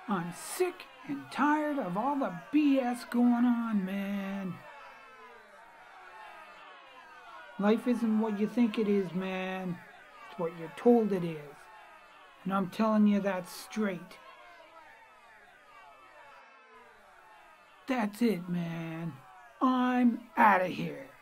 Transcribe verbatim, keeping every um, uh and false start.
I'm sick and tired of all the B S going on, man. Life isn't what you think it is, man. It's what you're told it is. And I'm telling you that straight. That's it, man. I'm out of here.